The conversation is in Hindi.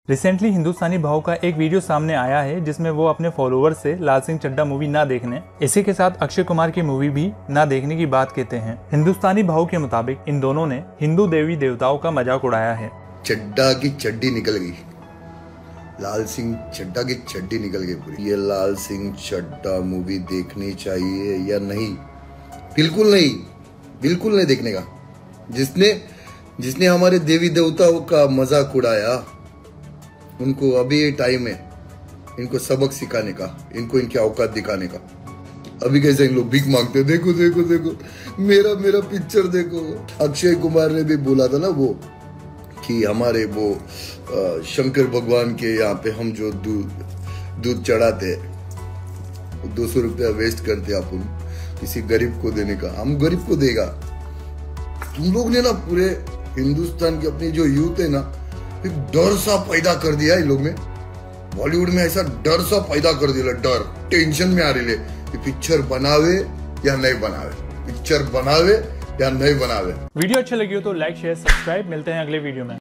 रिसेंटली हिंदुस्तानी भाव का एक वीडियो सामने आया है जिसमें वो अपने फॉलोअर्स से लाल सिंह चड्ढा मूवी ना देखने, इसी के साथ अक्षय कुमार की मूवी भी ना देखने की बात कहते हैं। हिंदुस्तानी भाव के मुताबिक इन दोनों ने हिंदू देवी देवताओं का मजाक उड़ाया है। चड्ढा की चड्डी निकल गई, लाल सिंह चड्ढा की चड्डी निकल गई पूरी। ये लाल सिंह चड्ढा मूवी देखनी चाहिए या नहीं? बिल्कुल नहीं, बिल्कुल नहीं देखने का। जिसने हमारे देवी देवताओं का मजाक उड़ाया, उनको अभी ये टाइम है इनको सबक सिखाने का, इनको इनकी औकात दिखाने का। अभी कैसे इन लोग भीख मांगते हैं, देखो देखो देखो मेरा पिक्चर देखो। अक्षय कुमार ने भी बोला था ना वो कि हमारे वो शंकर भगवान के यहाँ पे हम जो दूध चढ़ाते 200 रुपया वेस्ट करते अपन किसी गरीब को देने का, हम गरीब को देगा। तुम लोग ने ना पूरे हिंदुस्तान की अपनी जो यूथ है ना, एक डर सा पैदा कर दिया इन लोग ने। बॉलीवुड में ऐसा डर सा पैदा कर दिया, डर टेंशन में आ रही है कि पिक्चर बनावे या नहीं बनावे, पिक्चर बनावे या नहीं बनावे। वीडियो अच्छी लगी हो तो लाइक शेयर सब्सक्राइब, मिलते हैं अगले वीडियो में।